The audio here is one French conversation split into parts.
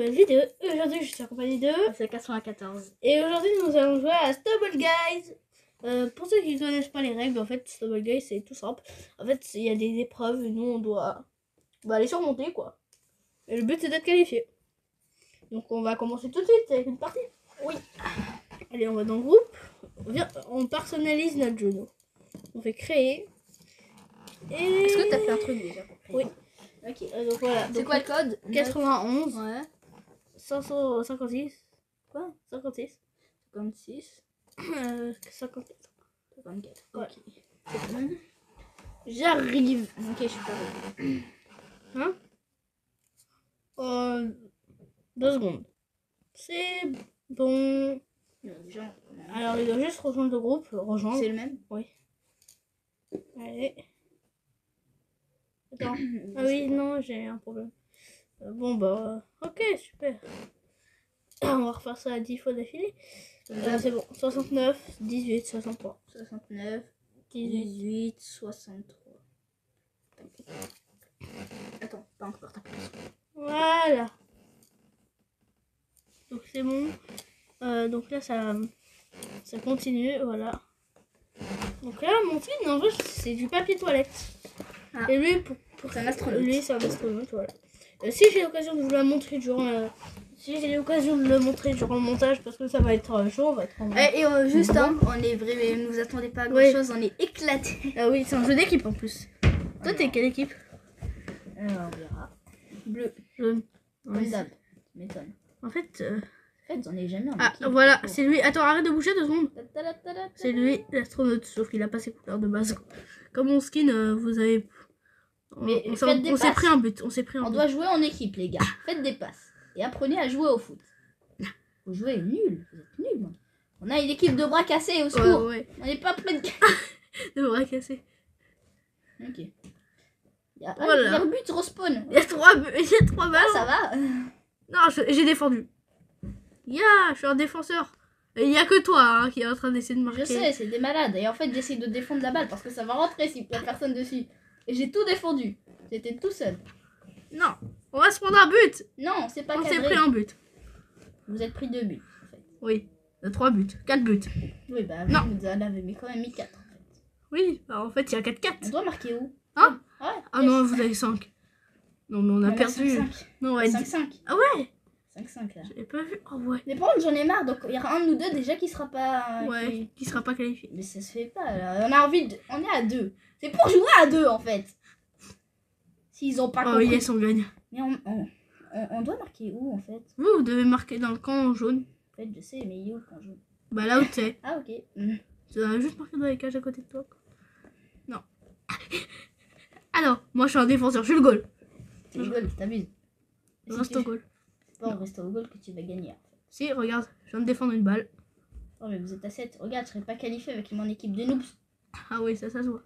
nouvelle vidéo. Aujourd'hui, je suis accompagnée de... C'est 94. Et aujourd'hui, nous allons jouer à Stumble Guys. Pour ceux qui ne connaissent pas les règles, en fait, Stumble Guys, c'est tout simple. En fait, il y a des épreuves et nous, on doit les surmonter, quoi. Et le but, c'est d'être qualifié. Donc, on va commencer tout de suite avec une partie. Oui. Allez, on va dans le groupe. On personnalise notre jeu. Donc. On fait créer. Et... Est-ce que tu as fait un truc déjà pour créer? Oui. Ok. Donc voilà. C'est quoi le code? 91. Ouais. 556. Quoi 56. 56. 54. 54. Ouais. Ok. C'est bon. J'arrive. Ok, je suis pas Hein 2 secondes. C'est bon. Déjà, Alors, il doit juste rejoindre le groupe. Rejoindre. c'est le même? Oui. Allez. Attends. Ah oui, non, j'ai un problème. Bon, bah, ok, super. On va refaire ça à 10 fois d'affilée. C'est bon. 69, 18, 63. 69, 18. 18, 63. Attends, pas encore. Voilà. Donc c'est bon. Donc là ça continue, voilà. Donc là mon skin en vrai c'est du papier toilette. Ah. Et lui C'est un astronaute. Lui c'est un astronaute, voilà. Si j'ai l'occasion de vous la montrer durant le montage parce que ça va être chaud, on va être en... Juste on est vrai, nous attendez pas à grand chose, on est éclatés. Ah oui, c'est un jeu d'équipe en plus. Toi t'es quelle équipe? On verra. Bleu. Jaune. Comme d'hab. Tu m'étonnes. En fait j'en ai jamais en ah équipe. voilà, c'est lui. Attends, arrête de bouger 2 secondes. Ta-ta-ta-ta-ta. C'est lui, l'astronaute, sauf qu'il a pas ses couleurs de base. Comme mon skin, vous avez... Mais on faites des s'est passes. pris un but. On doit jouer en équipe, les gars. Faites des passes. Et apprenez à jouer au foot. Vous jouez nul. Vous êtes nuls. On a une équipe de bras cassés au secours. Ouais. On n'est pas prêts de... De bras cassés. Ok. Il y a Voilà. un but respawn. Il y a 3 balles. Ah, ça va. Non, j'ai défendu. Je suis un défenseur. Et il y a que toi hein, qui est en train d'essayer de marquer. Je sais, c'est des malades. Et en fait, j'essaie de défendre la balle parce que ça va rentrer s'il n'y a personne dessus. Et j'ai tout défendu. J'étais tout seul. Non, on va se prendre un but. Non, c'est pas On s'est cadré. pris un but. Vous êtes pris 2 buts, en fait. Oui, 3 buts. 4 buts. Oui, bah, Non. vous en avez quand même mis 4. En fait. Oui, bah, en fait, il y a 4-4. On doit marquer où? Hein? Ouais. Ah non, vous avez 5. Non, mais on a perdu. 5-5. Non, ouais, 5-5. Ah ouais, 5-5 là. j'avais pas vu. Oh ouais. Mais par contre, j'en ai marre. Donc, il y aura un de nous deux déjà qui sera pas. Ouais, qui sera pas qualifié. Mais ça se fait pas là. On a envie de. On est à 2. C'est pour jouer à 2 en fait. S'ils ont pas Oh compris. yes, on gagne. Mais on doit marquer où en fait? Vous devez marquer dans le camp jaune. En fait, je sais, mais il est où quand je joue? Bah là où t'es. Ah, ok. Tu dois juste marquer dans les cages à côté de toi. Quoi. Non. Ah non, moi je suis un défenseur, je suis le goal. Tu rigoles, t'abuses. Je reste au goal. C'est pas en restant au goal que tu vas gagner. En fait. Si, regarde, je viens de défendre une balle. Oh, mais vous êtes à 7. Regarde, je serais pas qualifié avec mon équipe de noobs. Ah oui, ça se voit.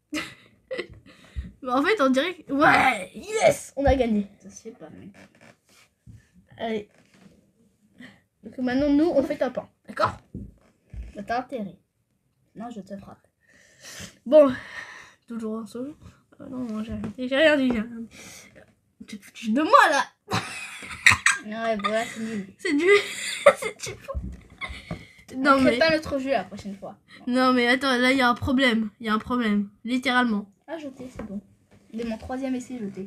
Mais en fait, on dirait que... Ouais, yes, on a gagné. Ça se fait pas, mec. Allez. Donc maintenant, nous, on fait top 1. D'accord? Bah, t'as intérêt. Non, je te frappe. Bon, toujours un solo. Non, j'ai rien dit. Tu te fiches de moi, là. Ouais, voilà, c'est nul. C'est du... C'est du faux. Non, On mais... crée pas notre jeu la prochaine fois. Non, mais attends, là, il y a un problème. Il y a un problème. Littéralement. Ah, jeté, c'est bon. Dès mon 3e essai, jeté.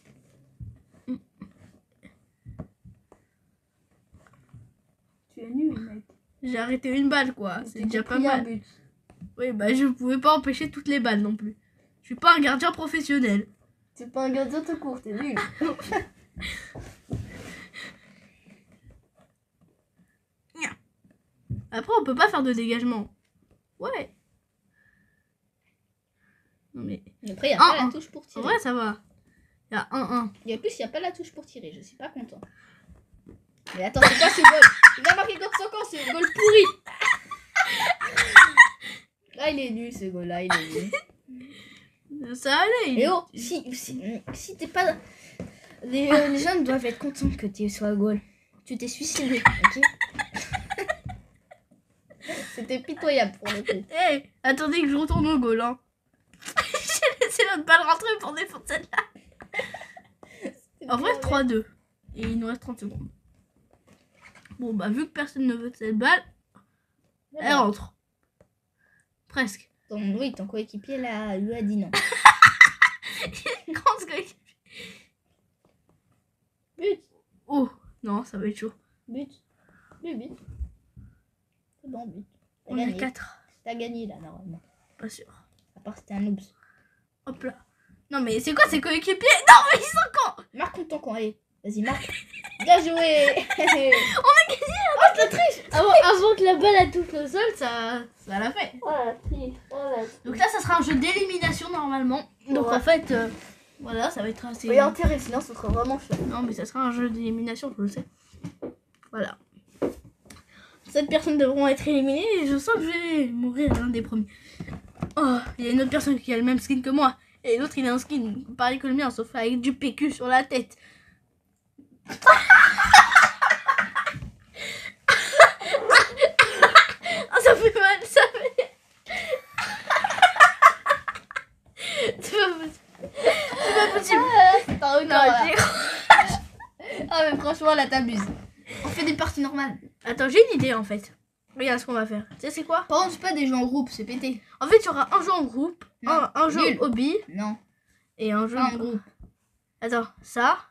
Tu es nul, mec. J'ai arrêté une balle, quoi. C'est déjà pas mal. But. Oui, bah, je pouvais pas empêcher toutes les balles non plus. Je suis pas un gardien professionnel. C'est pas un gardien tout court, t'es nul. Après, on peut pas faire de dégagement. Ouais. Non, mais... Après, il n'y a pas la touche pour En tirer. vrai, ça va. Il y a 1-1. Et en plus, il n'y a pas la touche pour tirer. Je suis pas content. Mais attends, c'est quoi ce goal? Il a marqué contre son camp, c'est un goal pourri. Là, il est nul ce goal. Là, il est nul. Ça allait. Et oh, si t'es pas... Les jeunes doivent être contents que tu sois au goal. Tu t'es suicidé, ok? C'était pitoyable pour le coup. Hey, attendez que je retourne au goal, hein. J'ai laissé l'autre balle rentrer pour défendre celle-là. En vrai, 3-2. Et il nous reste 30 secondes. Bon, bah, vu que personne ne veut de cette balle, elle rentre. Presque. Ton coéquipier là, lui a dit non. Grand ce coéquipier. But. Oh, non, ça va être chaud. But. But. C'est bon, but. On est 4. T'as gagné là, normalement. Pas sûr. À part c'était un oops. Hop là. Non, mais c'est quoi ces coéquipiers? Non, mais ils sont cons. Marque ton camp, allez. Vas-y, marque. Bien joué. On a gagné. Oh, je triche. Avant que la balle elle touche le sol, ça l'a fait. Voilà, triche. Voilà. Donc là, ça sera un jeu d'élimination normalement. Donc Ouais. en fait, voilà, ça va être assez... Oui, enterré, sinon ce sera vraiment chaud. Non, mais ça sera un jeu d'élimination, je le sais. Voilà. 7 personnes devront être éliminées et je sens que je vais mourir l'un des premiers. Oh, il y a une autre personne qui a le même skin que moi. Et l'autre, il a un skin pareil que le mien, sauf avec du PQ sur la tête. Ah, ça fait mal, ça fait... C'est pas possible. C'est pas possible. T'as Non, là. j'ai- Ah, mais franchement, là, t'abuses. On fait des parties normales. Attends, j'ai une idée en fait. Regarde ce qu'on va faire. Tu sais c'est quoi? Par contre, c'est pas des jeux en groupe, c'est pété. En fait, il y aura un jeu en groupe, Non, un jeu nul. hobby Non, et un jeu pas en groupe. Attends, ça.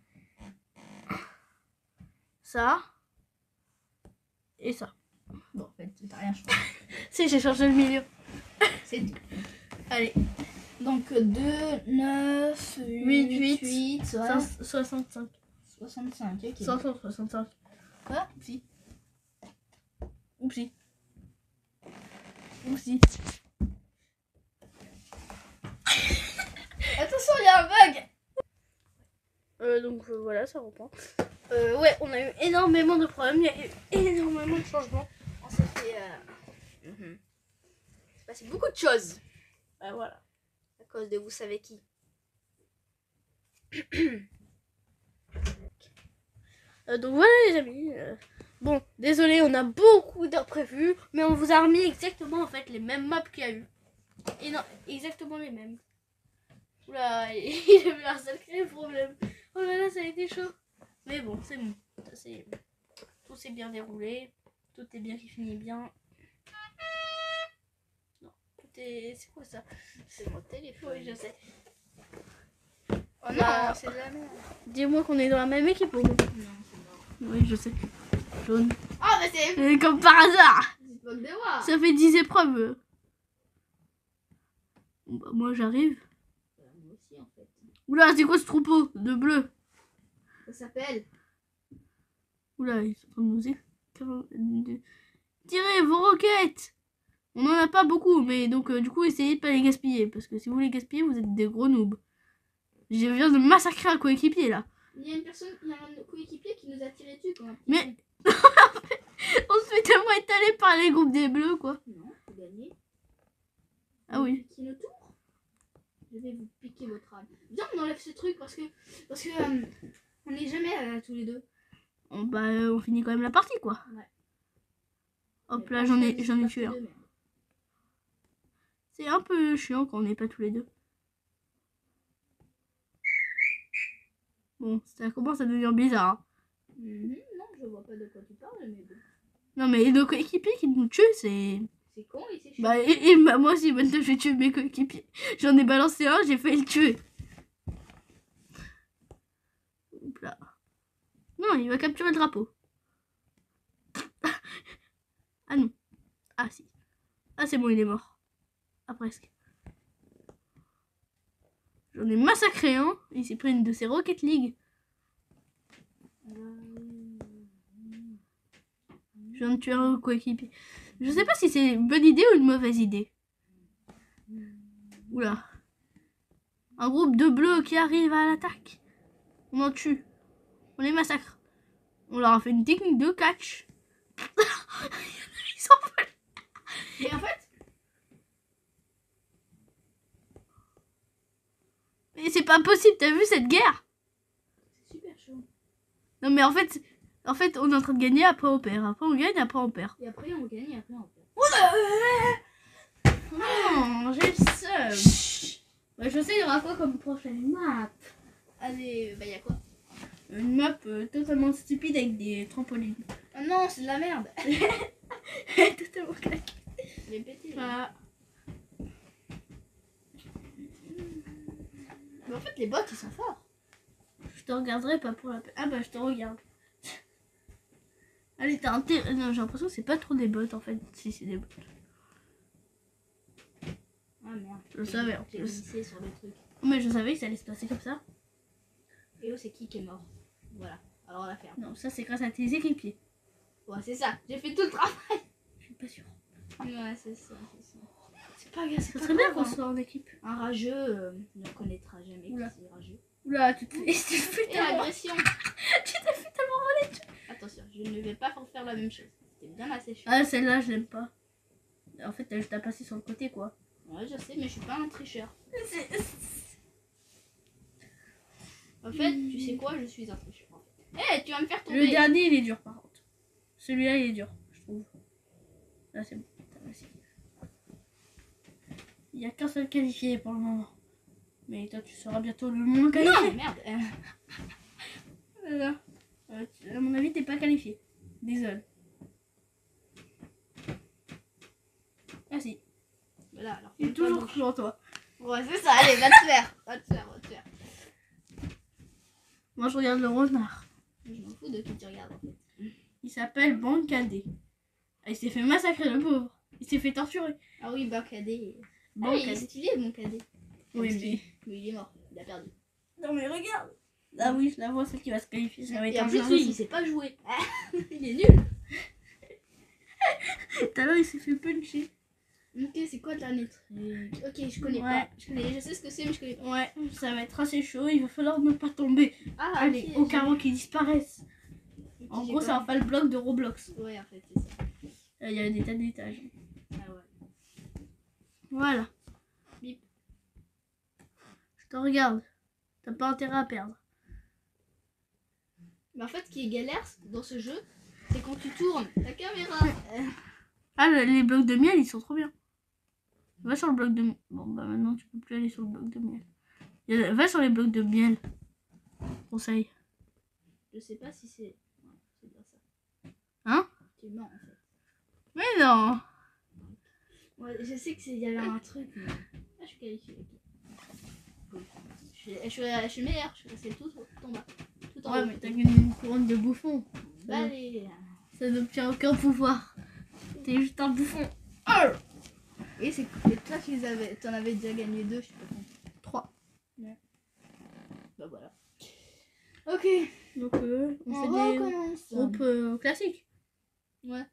Ça. Et ça. Bon, en fait, t'as rien changé. Si, j'ai changé le milieu. C'est tout. Allez. Donc 2, 9, 8, 8, 65. 65, ok. 565. Quoi? Si. Oupsie. Oupsie. Attention, il y a un bug. Donc voilà, ça reprend. Ouais, on a eu énormément de problèmes, il y a eu énormément de changements. On s'est fait... C'est passé beaucoup de choses. Voilà. À cause de vous savez qui. Donc voilà les amis. Bon, désolé, on a beaucoup d'heures prévues, mais on vous a remis exactement en fait les mêmes maps qu'il y a eu. Et non, exactement les mêmes. Oula, il a eu un sacré problème. Oh là là, ça a été chaud. Mais bon, c'est bon. Tout s'est bien déroulé. Tout est bien qui finit bien. Non, tout est... C'est quoi ça? C'est mon téléphone. Oui, je sais. Oh non, c'est de la merde. Dis-moi qu'on est dans la même équipe ou non? Non, c'est mort. Oui, je sais. Jaune. Ah, mais c'est... Comme par hasard. C'est pas que de voir. Ça fait 10 épreuves. Bon, bah, moi j'arrive. Moi aussi, en fait. Oula, c'est quoi ce troupeau de bleu? Ça s'appelle... Oula, ils sont en train de nous dire. Tirez vos roquettes! On en a pas beaucoup, mais donc du coup essayez de pas les gaspiller. Parce que si vous les gaspillez, vous êtes des gros noobs. Je viens de massacrer un coéquipier là. Il y a une personne, il y a un coéquipier qui nous a tiré dessus quand même. Mais on se fait tellement étaler par les groupes des bleus quoi. Non, faut gagner. Ah oui. Piquer le tour. Je vais vous piquer votre âme. Viens, on enlève ce truc parce que on n'est jamais tous les deux. On finit quand même la partie quoi. Ouais. Hop Mais là, franchement, j'en ai c'est tué pas un. tous les deux, mais- C'est un peu chiant quand on n'est pas tous les deux. Bon, ça commence à devenir bizarre. Hein. Non, je vois pas de quoi tu parles, mais bon. Non mais nos coéquipiers qui nous tuent, c'est... C'est con et c'est chiant. Bah moi aussi maintenant je tue mes coéquipiers. J'en ai balancé un, j'ai failli le tuer. Hop là. Non, il va capturer le drapeau. Ah non. Ah si. Ah c'est bon, il est mort. Ah presque. J'en ai massacré un. Il s'est pris une de ses Rocket League. Je viens de tuer un coéquipier. Je sais pas si c'est une bonne idée ou une mauvaise idée. Oula. Un groupe de bleus qui arrive à l'attaque. On en tue. On les massacre. On leur a fait une technique de catch. Ils s'envolent. Et en fait, Mais c'est pas possible, t'as vu cette guerre? c'est super chaud. Non mais en fait, on est en train de gagner, après on perd. Après on gagne, après on perd. Et après on gagne et après on perd. Non, j'ai le seum. Bah, je sais, il y aura quoi comme prochaine map? Allez, Bah, il y a quoi? Une map totalement stupide avec des trampolines. Oh non, c'est de la merde. Totalement claqué. Je vais péter. Voilà. Mais en fait, les bots, ils sont forts. Je te regarderai pas pour la peine. Ah bah je te regarde. Allez, t'as un non, j'ai l'impression que c'est pas trop des bots en fait. Si, c'est des bots. Ah merde. Je le savais. J'ai glissé sur le truc. Mais je savais que ça allait se passer comme ça. Et oh, c'est qui est mort? Voilà. Alors on la ferme. Non, ça c'est grâce à tes équipiers. Ouais, c'est ça. J'ai fait tout le travail. Je suis pas sûre. Ouais, c'est ça. C'est pas grave. Ça serait bien qu'on grave, soit en équipe. Un rageux ne reconnaîtra jamais Oula. que c'est rageux. Oula, tu te fais Et tellement... l'agression. Tu t'es fait tellement voler. Attention, je ne vais pas faire la même chose. C'était bien assez chaud. Ah, celle-là, je l'aime pas. En fait, t'as juste à passer sur le côté, quoi. Ouais, je sais, mais je suis pas un tricheur. En fait, tu sais quoi? Je suis un tricheur. Eh, tu vas me faire tomber. Le dernier, il est dur, par contre. Celui-là, il est dur, je trouve. Là, c'est bon. T'as réussi. Il n'y a qu'un seul qualifié pour le moment. Mais toi, tu seras bientôt le moins qualifié. Non, merde. Voilà. À mon avis, t'es pas qualifié. Désolé. Ah si. Voilà, alors. Il est toujours cru en toi. Ouais, c'est ça. Allez, va te faire. Va te faire. Moi, je regarde le renard. Je m'en fous de qui tu regardes en fait. Il s'appelle Bancadé. Ah, il s'est fait massacrer, le pauvre. Il s'est fait torturer. Ah oui, Bancadé. Ah, il Bancadé. est stylé, Bancadé. Oui, Mais il est mort. Il a perdu. Non, mais regarde. Ah oui, je la vois, celle qui va se qualifier. Ça va être Et en un plus, jeu. lui, il sait pas jouer. Il est nul. Tout à l'heure, il s'est fait puncher. Ok, c'est quoi de la lettre? Ok, je connais Ouais. pas. Je sais ce que c'est, mais je connais pas. Ouais, ça va être assez chaud. Il va falloir ne pas tomber. Ah, Allez, ok, au carreau qui disparaissent. ok, En j'ai gros, pas- ça va faire le bloc de Roblox. Ouais, en fait, c'est ça. Il y a des tas d'étages. Ah ouais. Voilà. Bip. Je te regarde. T'as pas intérêt à perdre. Mais en fait, ce qui est galère dans ce jeu, c'est quand tu tournes la caméra. Ah, les blocs de miel, ils sont trop bien. Va sur le bloc de miel. Bon, bah maintenant, tu peux plus aller sur le bloc de miel. Va sur les blocs de miel. Conseil. Je sais pas si c'est. Ouais, c'est bien ça. Hein? Tu mens en fait. Mais non. Ouais, je sais qu'il y avait un truc, mais. Ah, je suis qualifiée. Ok. Je suis meilleure, je suis restée tout en bas. Tout en Ouais, haut. mais t'as gagné une couronne de bouffon. Bah, allez. Ça n'obtient aucun pouvoir. T'es juste un bouffon. Et c'est toi qui les avais. T'en avais déjà gagné 2, je sais pas combien. 3. Bah voilà. Ok. Donc, on fait des recommence. groupes classiques. Ouais.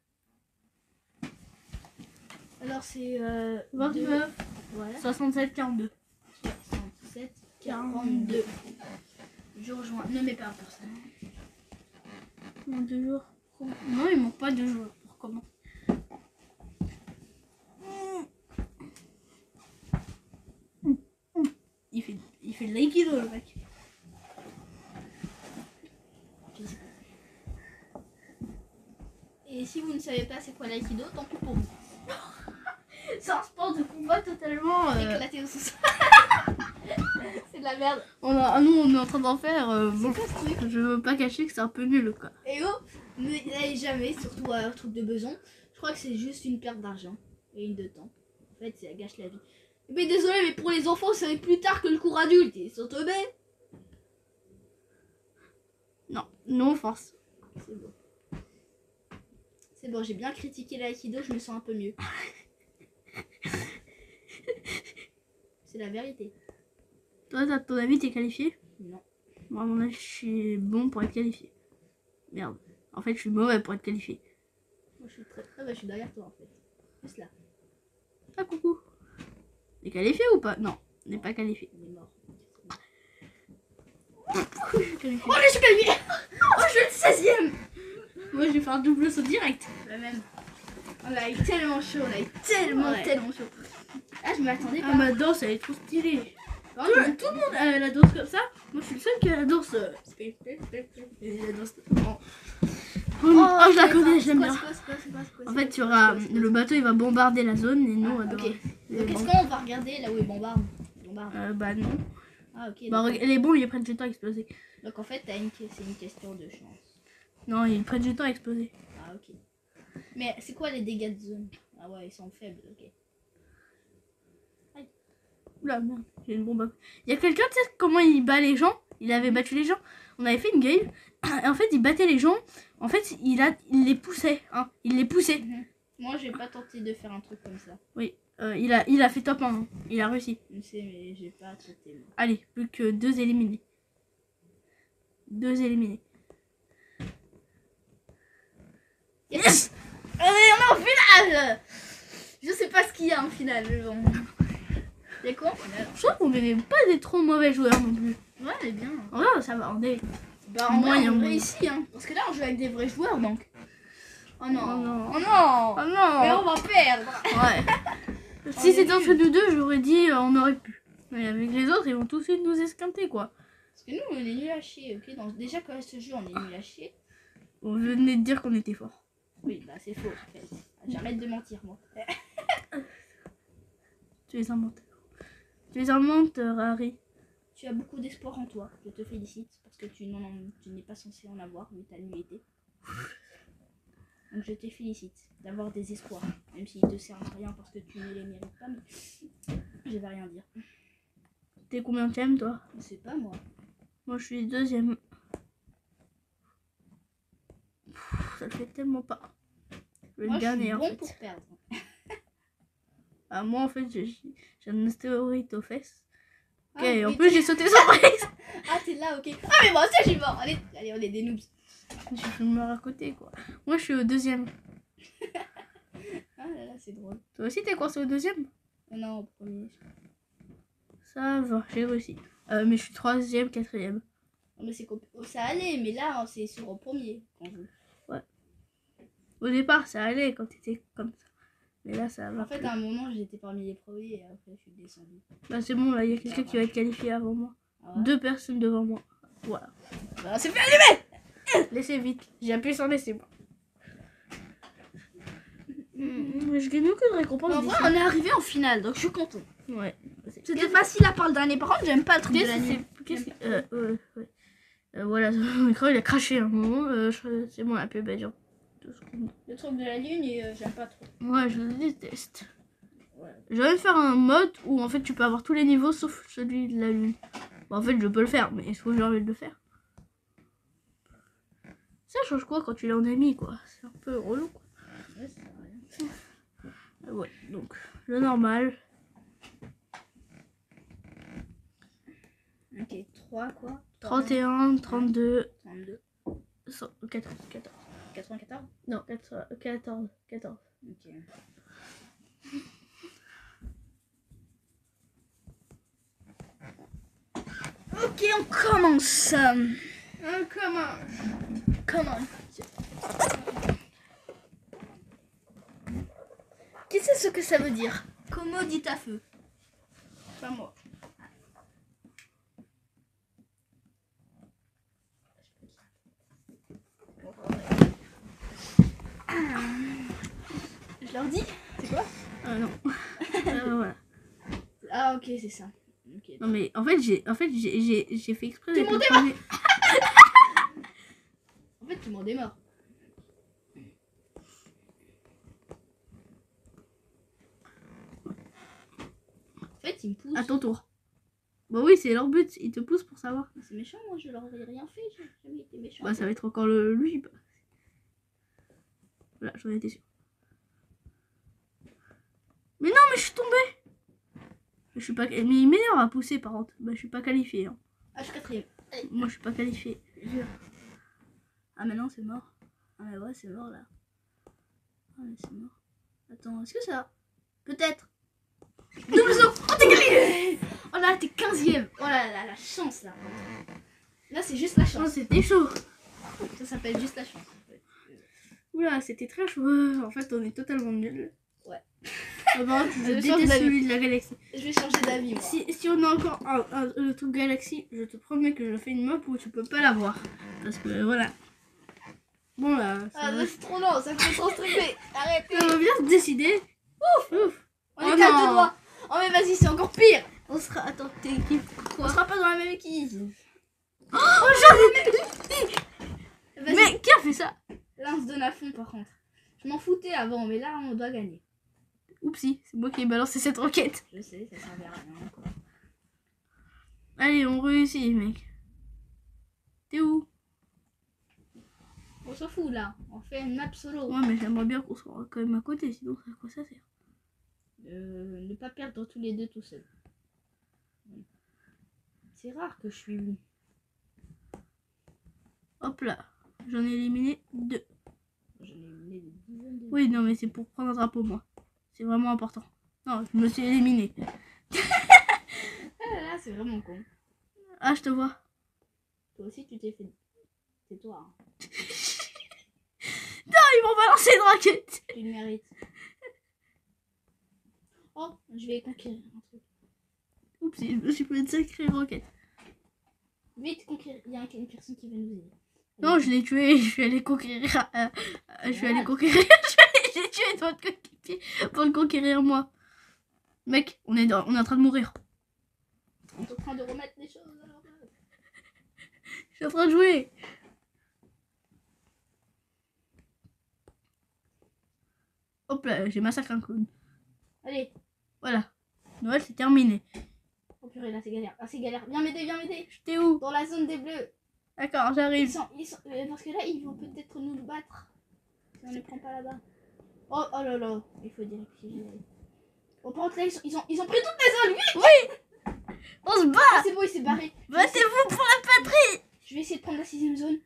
Alors c'est 29, voilà. 67, 42. 67, 42. Je rejoins. Ne mets pas personne. Dans 2 jours. Non, il manque pas 2 jours pour comment. Il fait de l'aïkido le mec. Et si vous ne savez pas c'est quoi l'aïkido, tant pis pour vous. C'est un sport de combat totalement. Éclaté au sous-sol. C'est de la merde. Nous on est en train d'en faire. Bon, C'est quoi ce truc? je veux pas cacher que c'est un peu nul quoi. Et oh, ne n'allez jamais, surtout à un truc de besoin. Je crois que c'est juste une perte d'argent et une de temps. En fait, ça gâche la vie. Mais désolé, mais pour les enfants, ça va être plus tard que le cours adulte. Ils sont tombés. Non, non force. C'est bon. C'est bon, j'ai bien critiqué l'aïkido, je me sens un peu mieux. C'est la vérité. Toi, à ton avis, t'es qualifié? Non. Moi, à mon avis, je suis bon pour être qualifié. Merde. En fait, je suis mauvais pour être qualifié. Moi, je suis très. Ah bah, je suis derrière toi en fait. Juste là. Ah, coucou. T'es qualifié ou pas? Non, on n'est pas qualifié. On est mort. Je suis qualifié. Oh, je suis qualifiée. Oh, je suis le 16ème. Moi, je vais faire un double saut direct. La même. On a eu tellement chaud, on a eu tellement chaud. Ah, je m'attendais Ah, pas. ma danse, elle est trop stylée. Oh, Tout le monde a la danse comme ça. Moi, je suis le seul qui a la danse. Et la danse. Oh, je la connais, j'aime bien. En fait, il y aura le bateau, il va bombarder la zone et nous, on va ok. devoir- Donc, est-ce qu'on va regarder là où il bombarde? Bah non. Ah, ok. Bah, les bombes, ils prennent du temps à exploser. Donc en fait, c'est une question de chance. Non, ils prennent du temps à exploser. Ah ok. Mais c'est quoi les dégâts de zone? Ah ouais, ils sont faibles, ok. Oula, merde, j'ai une bombe. Il y a quelqu'un, tu sais comment il bat les gens? Il avait battu les gens. On avait fait une game. Et en fait, il battait les gens. En fait, il les poussait. Hein. Il les poussait. Moi, j'ai pas tenté de faire un truc comme ça. Oui, il a fait top 1. Hein. Il a réussi. Je sais, mais j'ai pas tenté. Moi. Allez, plus que 2 éliminés. 2 éliminés. Yes! Allez, on est en finale! Je sais pas ce qu'il y a en finale, mais bon. Il y a quoi en finale? Je trouve qu'on n'est pas des trop mauvais joueurs non plus. Ouais, elle est bien. En vrai, ça va. On est... Bah, en vrai, Moyen, on moyen. réussit, hein. Parce que là, on joue avec des vrais joueurs, donc. Oh non. Oh non. Oh non. Oh non. Mais on va perdre. Ouais. Si c'était entre nous deux, j'aurais dit on aurait pu. Mais avec les autres, ils vont tous nous esquinter quoi. Parce que nous, on est nuls à chier, ok? Donc, déjà, quand ce jeu, on est nuls à chier. On venait de dire qu'on était fort. Oui, bah, c'est faux, en fait. J'arrête de mentir, moi. Tu es un menteur. Tu es un menteur, Harry. Tu as beaucoup d'espoir en toi. Je te félicite parce que tu n'es pas censé en avoir vu ta nullité. Donc je te félicite d'avoir des espoirs, même s'ils te servent à rien parce que tu ne les mérites pas. Mais je vais rien dire. T'es combien de thème, toi? Je sais pas moi. Moi, je suis 2e. Ça le fait tellement pas. Je vais Moi le je suis dernier en bon fait. pour perdre. Ah, moi, en fait, j'ai un ostéorite aux fesses. Ok, Ah, en oui, plus, j'ai sauté sur Brise. Ah t'es là, ok. Ah mais moi aussi je suis mort. Allez, allez, on est des noobs. Je suis mort à côté, quoi. Moi, je suis au 2e. Ah là là, c'est drôle. Toi aussi, t'es coincé au 2e? Non, au premier. Ça va, j'ai réussi. Mais je suis 3e, 4e. Non, mais c'est ça allait, mais là c'est sur au premier qu'on joue. Au départ, ça allait quand t'étais comme ça. Mais là, ça va. En fait, plus. à un moment, j'étais parmi les premiers et après, je suis descendue. Là, c'est bon, là, il y a quelqu'un qui va être qualifié avant moi. Ah ouais. 2 personnes devant moi. Voilà. Bah, c'est fait allumer. Laissez vite. J'ai appuyé sur laisser moi. Je gagne aucune récompense. En vrai, on est arrivé en finale, donc je suis content. Ouais. C'était facile à part le dernier. Par contre, j'aime pas le truc de la nuit. Voilà, mon écran il a craché un moment. C'est bon, la pub elle dure 2 secondes. Le truc de la lune, et j'aime pas trop. Ouais, je le déteste. Ouais. J'aimerais faire un mode où en fait tu peux avoir tous les niveaux sauf celui de la lune. Bon, en fait, je peux le faire, mais il faut que j'ai envie de le faire. Ça change quoi quand tu l'es en ami, quoi? C'est un peu relou, quoi. Ouais, ça sert à rien. Ouais, donc le normal. Ok, 3 quoi 31, 32, 32, 14. 94. Non, 14. Ok. Ok, on commence. Comment Qu'est-ce que ça veut dire? Commodite à feu. Pas moi. Je leur dis? C'est quoi? Non. Voilà. Ah ok, c'est ça. Okay. Non mais en fait j'ai fait exprès Tout le d'être monde le est premier. En fait, tout le monde est mort. En fait, ils me poussent. À ton tour. Bah oui, c'est leur but, ils te poussent pour savoir. C'est méchant, moi je leur ai rien fait, j'ai jamais été méchant. Bah ça va être encore lui. Voilà, j'en étais sûre. Mais non, mais je suis tombée. Je suis pas. Mais il m'énerve à pousser par contre. Bah je suis pas qualifiée. Hein. Ah, je suis 4ème. Moi je suis pas qualifiée. Ah, maintenant c'est mort. Ah, mais ouais, c'est mort là. Ah, mais c'est mort. Attends, est-ce que ça. Peut-être. Double saut. Oh, t'es qualifié. Oh là, t'es 15ème. Oh là là, la chance là. Là, c'est juste la Non, chance. c'était chaud. Ça s'appelle juste la chance. En fait. Oula, c'était très chaud. En fait, on est totalement nuls. Ouais. Ah bah, je Je change déteste d'avis. celui de la galaxie. Je vais changer d'avis, moi. Si on a encore le truc galaxie, je te promets que je fais une map où tu peux pas l'avoir. Parce que voilà. Bon là, Ah, mais c'est trop long, ça me fait trop stresser. Arrêtez. on va bien se décider. Ouf. On Oh est qu'à non. 2 doigts. Oh, mais vas-y, c'est encore pire. On sera. Attends, t'es équipe. On sera pas dans la même équipe. Oh, j'en ai même. Mais qui a fait ça? Là, on se donne à fond, par contre. Je m'en foutais avant, mais là, on doit gagner. Oupsie, c'est moi qui ai balancé cette roquette. Je sais, ça servait à rien. Quoi. Allez, on réussit, mec. T'es où? On s'en fout, là. On fait une map solo. Ouais, mais j'aimerais bien qu'on soit quand même à côté, sinon à quoi ça sert? Ne pas perdre tous les deux tout seul. C'est rare que je suis... Hop là, j'en ai éliminé 2. J'en ai éliminé des dizaines de... Oui, non, mais c'est pour prendre un drapeau, moi. C'est vraiment important. Non, je me suis éliminé. Ah là, c'est vraiment con. Ah, je te vois. Toi aussi, tu t'es fait... C'est toi. Hein. Non, ils m'ont balancé une roquette. Tu le mérites. Oh, je vais conquérir un truc. Oups, je me suis pris une sacrée roquette. Vite, conquérir. Il y a une personne qui va nous aider. Non, je l'ai tué, je suis allé conquérir. Je suis allé conquérir. J'ai tué votre coéquipier pour le conquérir moi. Mec, on est en train de mourir. On est en train de remettre les choses à leur place. Je suis en train de jouer. Hop là, j'ai massacré un clown. Allez. Voilà. Noël, c'est terminé. Oh purée, là c'est galère. Là c'est galère. Viens m'aider, viens m'aider. J'étais où? Dans la zone des bleus. D'accord, j'arrive. Parce que là, ils vont peut-être nous battre. Si on ne les prend pas là-bas. Oh, oh là là. Il faut dire que j'y vais. Oh, par contre, là, ils ont pris toutes les zones. Vite. Oui. On se bat. Ah, c'est bon, il s'est barré. Battez-vous pour la patrie. Je vais essayer de prendre la 6ème zone.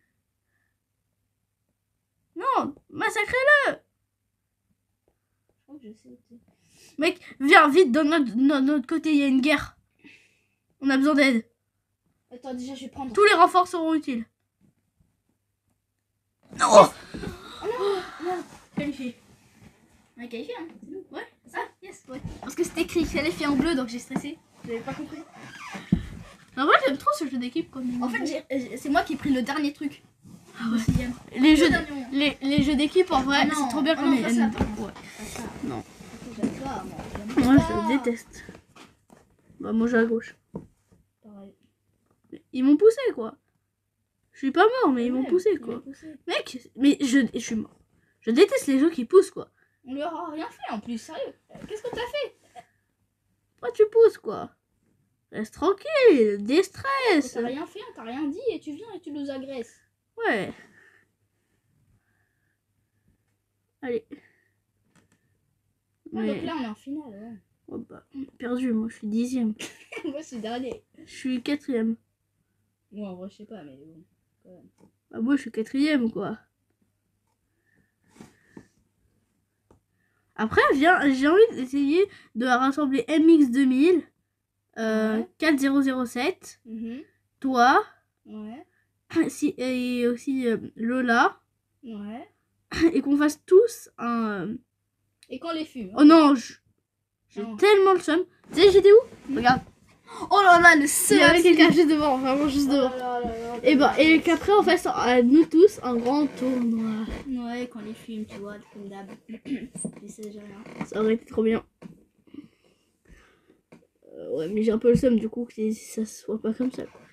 Non, massacrez-le. Je crois que je sais où t'es. Mec, viens vite, dans notre côté, il y a une guerre. On a besoin d'aide. Attends, déjà, je vais prendre. Tous les renforts seront utiles. Non. Oh non. Qualifié. On a qualifié, hein. C'est nous. Ouais. Ça, yes, ouais. Parce que c'était écrit qualifié en bleu, donc j'ai stressé. J'avais pas compris. En vrai, j'aime trop ce jeu d'équipe. En fait, c'est moi qui ai pris le dernier truc. Ah ouais. Sixième. Les jeux, dernier. les jeux d'équipe, en vrai, Ah non, c'est trop bien ah qu'on non, ait. pas ça, Ouais. Pas ça. Non. J'aime pas, moi. Moi, je déteste. Bah, moi, je suis à gauche. Pareil. Ils m'ont poussé, quoi. Je suis pas mort, mais ils m'ont poussé, Ils quoi. m'ont poussé. Mec, mais je suis mort. Je déteste les gens qui poussent, quoi. On leur a rien fait en plus, sérieux. Qu'est-ce que t'as fait? Pourquoi tu pousses, quoi? Reste tranquille, déstresse. T'as rien fait, on t'a rien dit et tu viens et tu nous agresses. Ouais. Allez. Ah, donc là on est en finale, ouais. Oh bah, perdu, moi je suis 10e. Moi c'est dernier. Je suis 4e. Moi en vrai je sais pas, mais bon. Quand même. Bah, moi je suis 4e, quoi. Après, j'ai envie d'essayer de rassembler MX2000, Ouais. 4007, Mhm. toi, Ouais. et aussi Lola, Ouais. et qu'on fasse tous un... Et qu'on les fume. Oh non, j'ai Non. tellement le seum. Tu sais, j'étais où? Regarde. Oh là là, le Il seul. y avait quelqu'un juste devant, vraiment juste devant. Et qu'après on fasse nous tous un grand tournoi. Ouais, qu'on les fume, tu vois, comme d'hab. Je sais, j'ai rien. Ça aurait été trop bien. Ouais, mais j'ai un peu le seum du coup que ça se soit pas comme ça, quoi.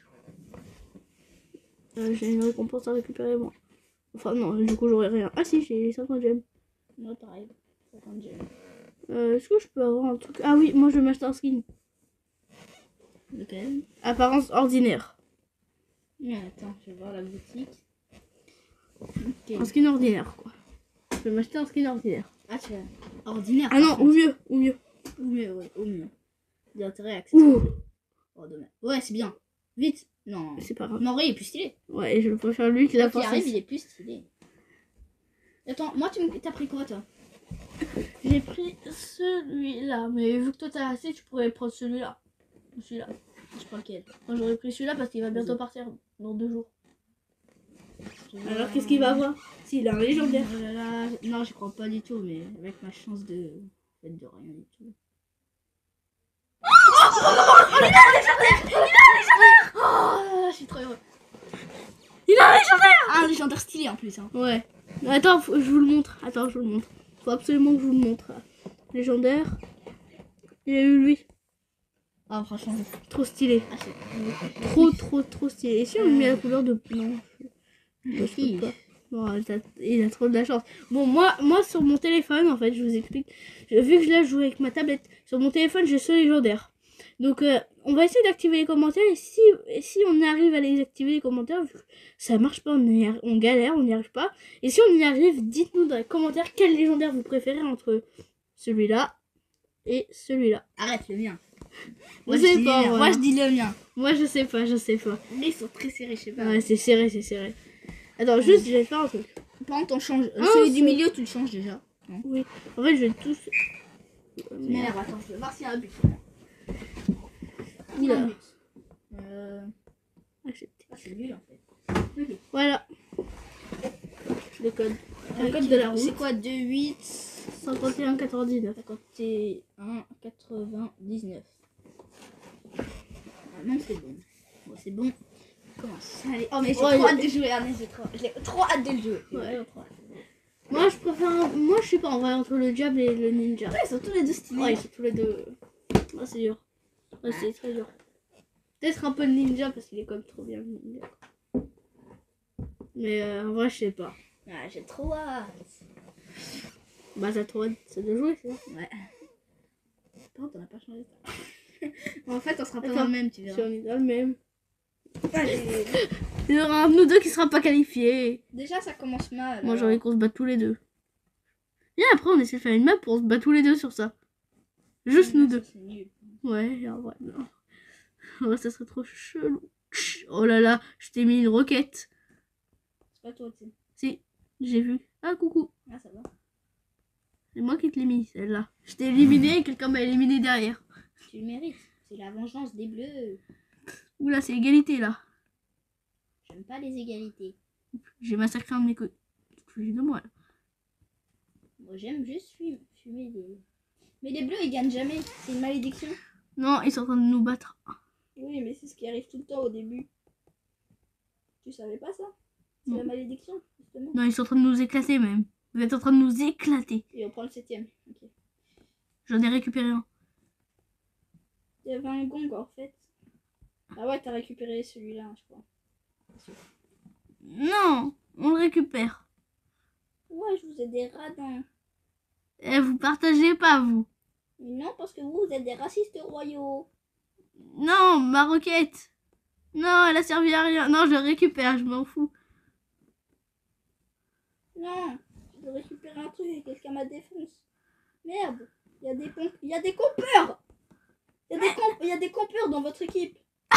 J'ai une récompense à récupérer, moi. Enfin non, du coup j'aurais rien. Ah si, j'ai 50 gemmes. Moi pareil. 50 gemmes. Est-ce que je peux avoir un truc? Ah oui, moi je vais m'acheter un skin. Lequel? Apparence ordinaire. Attends, je vais voir la boutique. Ok. Un skin ordinaire, quoi. Je vais m'acheter un skin ordinaire. Ah, tu vois. Ordinaire. Ah non, ou mieux, ou mieux. Au mieux, ouais, au mieux. D'intérêt accessoire. Ouh, Oh, dommage. Ouais, c'est bien. Vite. Non. c'est pas grave. Mais en vrai, il est plus stylé. Ouais, je préfère lui que la Quand il force. arrive, il est plus stylé. Attends, moi, t'as pris quoi, toi? J'ai pris celui-là, mais vu que toi t'as assez, tu pourrais prendre celui-là. Celui-là. Je prends lequel? Moi j'aurais pris celui-là parce qu'il va bientôt partir dans 2 jours. Alors Alors, qu'est-ce qu'il va avoir? S'il a un légendaire. Oh là là. Non, je crois pas du tout, mais avec ma chance de rien du tout. Oh, je suis trop heureux. Il a un légendaire! Ah, un légendaire stylé en plus. Hein. Ouais. Attends, je vous le montre. Attends, je vous le montre. Faut absolument que je vous le montre. Légendaire. Il a eu lui. Ah, franchement, Trop stylé. ah, c'est Trop stylé. Et si on met la couleur de blanc? Je peux pas. Bon, il a trop de la chance. Bon, moi sur mon téléphone, en fait, je vous explique. Vu que je l'ai joué avec ma tablette, sur mon téléphone, j'ai ce légendaire. Donc, on va essayer d'activer les commentaires. Et si on arrive à les activer, les commentaires, vu que ça marche pas, on galère, on n'y arrive pas. Et si on y arrive, dites-nous dans les commentaires quel légendaire vous préférez entre celui-là et celui-là. Arrête, le mien. Je sais pas, voilà. Moi, je dis le mien. Moi, je sais pas. Ils sont très serrés, je sais pas. Ouais, c'est serré. Attends, juste, je vais faire un truc. Par contre, on change. Ah, Celui du c'est- milieu, tu le changes déjà. Oui. En fait, je vais tous... Mais attends, je vais voir s'il y a un but. Oula. Un but. Accepter. Ah, c'est nul en fait. Ok. Voilà. Le code. Le code de la C'est route. quoi 2, 8, 51 99. 51, 99. Ah, non, c'est bon. Bon, c'est bon. Commence. Allez. Oh, mais j'ai Ouais, trop hâte de jouer. Ah, mais j'ai trop hâte de le jouer. Ouais. Moi, je préfère... Moi, je sais pas, en vrai, entre le diable et le ninja. Ouais, ils sont tous les deux stylés. Ouais, ils sont tous les deux... Ah, c'est dur. Ouais, c'est très dur. Peut-être un peu le ninja, parce qu'il est quand même trop bien, le ninja. Mais en vrai, je sais pas. Ah, j'ai trop hâte. Bah, t'as trop hâte de jouer, c'est ça. Ouais. Par contre, on n'a pas changé ça. En fait, on sera pas Attends. dans le même, tu Si verras. on est dans le même. Allez. Il y aura un de nous deux qui sera pas qualifié. Déjà, ça commence mal. Moi, j'ai alors. envie qu'on se batte tous les deux. Et après, on essaie de faire une map pour se battre tous les deux sur ça. Juste nous deux. Ça, c'est nul. Ouais, en vrai, non. En vrai, ça serait trop chelou. Oh là là, je t'ai mis une roquette. C'est pas toi, tu sais. Si, j'ai vu. Ah, coucou. Ah, ça va. C'est moi qui te l'ai mis, celle-là. Je t'ai éliminé et quelqu'un m'a éliminé derrière. Tu le mérites. C'est la vengeance des bleus. Oula, c'est égalité, là. J'aime pas les égalités. J'ai massacré un de mes couilles. De moi, là. Moi, j'aime juste fumer des... Mais les bleus, ils gagnent jamais. C'est une malédiction. Non, ils sont en train de nous battre. Oui, mais c'est ce qui arrive tout le temps au début. Tu savais pas ça? C'est Non. la malédiction, justement. Non, ils sont en train de nous éclater, même. Vous êtes en train de nous éclater. Et on prend le 7ème. Ok. J'en ai récupéré un. Il y avait un gong, en fait. Ah ouais, t'as récupéré celui-là, je crois. Non, on le récupère. Ouais, je vous ai des radins. Eh, vous partagez pas, vous. Mais non, parce que vous êtes des racistes royaux. Non, ma roquette. Non, elle a servi à rien. Non, je le récupère, je m'en fous. Non, je dois récupérer un truc et quelqu'un m'a défonce. Merde, il y a des compeurs. Il y a des compeurs dans votre équipe.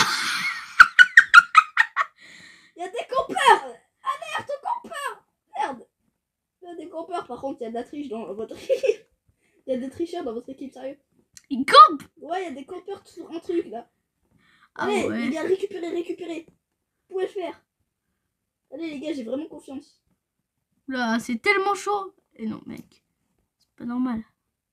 Il y a des compeurs. Alerte aux compeurs. Merde. Il y a des compeurs, par contre, il y a de la triche dans votre équipe. Il y a des tricheurs dans votre équipe, sérieux. Il campe. Ouais, il y a des compeurs sur un truc là. Ah Allez, ouais. les gars, récupérez. Vous pouvez le faire. Allez, les gars, j'ai vraiment confiance. Là, c'est tellement chaud. Et non, mec. C'est pas normal.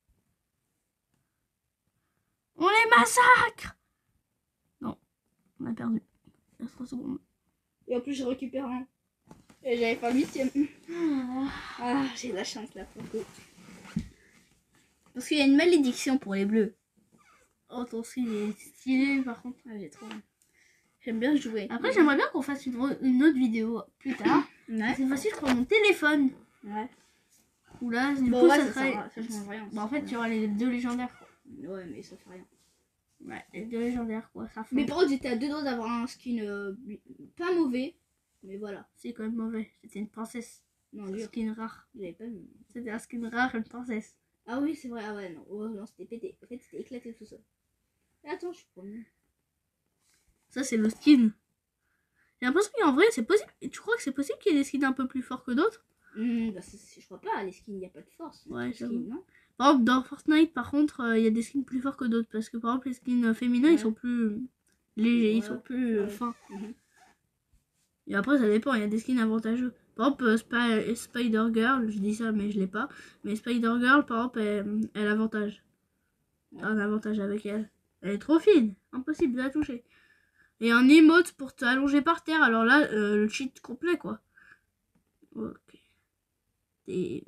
On les massacre. Non, on a perdu. Il reste 3 secondes. Et en plus, je récupère un. Et j'avais pas 8ème. Ah, j'ai de la chance là pour le coup. Parce qu'il y a une malédiction pour les bleus. Oh, ton style est stylé, par contre. Ah, j'ai trop. J'aime bien jouer. Après, j'aimerais bien qu'on fasse une autre vidéo plus tard. Ouais. Cette fois-ci, je prends mon téléphone. Ouais. Ou là, du Bon, coup, ouais, ça ça serait... change rien. Bah, en fait, il y aura les 2 légendaires. Ouais, mais ça fait rien. Ouais, les 2 légendaires, quoi. Ça fait... Mais par contre, j'étais à 2 doigts d'avoir un skin pas mauvais. Mais voilà. C'est quand même mauvais. C'était une princesse. Non, Un dur. skin rare. J'avais pas vu. C'était un skin rare, une princesse. Ah oui, c'est vrai. Ah ouais, non. Oh, non, c'était pété. En fait, c'était éclaté tout seul. Et attends, je suis premier. Ça, c'est le skin. J'ai l'impression qu'en vrai, c'est possible. Et tu crois que c'est possible qu'il y ait des skins un peu plus forts que d'autres? Bah, je crois pas. Les skins, il n'y a pas de force. Ouais, Les skins, j'avoue. non. Par exemple, dans Fortnite, par contre, il y a des skins plus forts que d'autres. Parce que, par exemple, les skins féminins, Ouais. ils sont plus légers, ils Ouais. sont plus Ouais. fins. Mhm. Et après, ça dépend, il y a des skins avantageux. Par exemple, Spider-Girl, je dis ça, mais je l'ai pas. Mais Spider-Girl, par exemple, elle a avantage. T'as un avantage avec elle. Elle est trop fine, impossible de la toucher. Et un emote pour t'allonger par terre, alors là, le cheat complet, quoi. Ok. Et...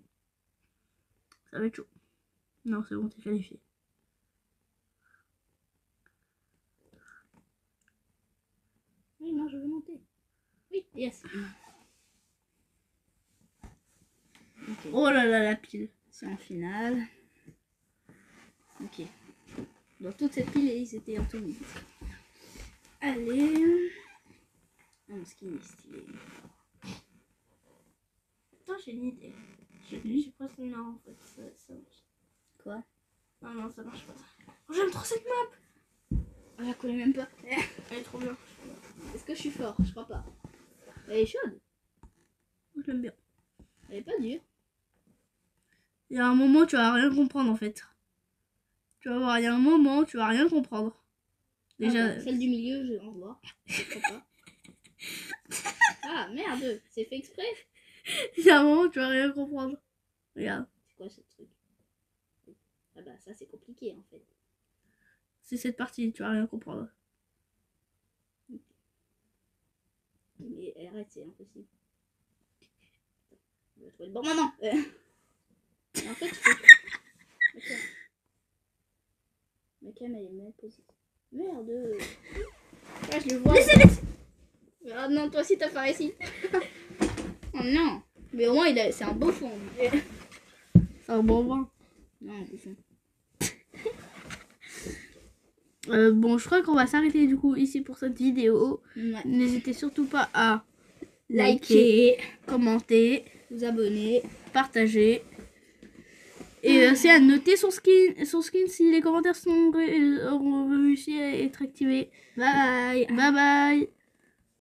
ça va être chaud. Non, c'est bon, t'es qualifié. Non, je veux monter. Oui, yes. Ok. Oh là là, la pile. C'est en finale. Ok. Dans toute cette pile, ils étaient en tout milieu. Allez. Ah, mon skin est stylé. Putain, j'ai une idée. J'ai presque une en fait. Ça marche. Quoi? Non, ça marche pas. Oh, j'aime trop cette map. Je la connais même pas. Elle est trop bien. Est-ce que je suis fort? Je crois pas. Elle est chaude. Je l'aime bien. Elle est pas dure. Il y a un moment, tu vas rien comprendre en fait. Tu vas voir, il y a un moment, tu vas rien comprendre. Déjà. Celle du milieu, je vais en voir. Je crois pas. Ah merde, c'est fait exprès. Il y a un moment, tu vas rien comprendre. Regarde. C'est quoi ce truc? Ah bah ça c'est compliqué en fait. C'est cette partie, tu vas rien comprendre. Mais arrête, c'est impossible. Je vais trouver le bon moment. En fait, ma cam elle est mal posée. Merde. Ah, je le vois. Ah non, toi aussi t'as fait ici. Oh non. Mais au moins c'est un beau fond. C'est un bon vin. Non, un beau fond. Bon, je crois qu'on va s'arrêter du coup ici pour cette vidéo. Ouais. N'hésitez surtout pas à Likez, commenter, vous abonner. partager. Et c'est à noter son skin si les commentaires ont réussi à être activés. Bye bye. Bye bye.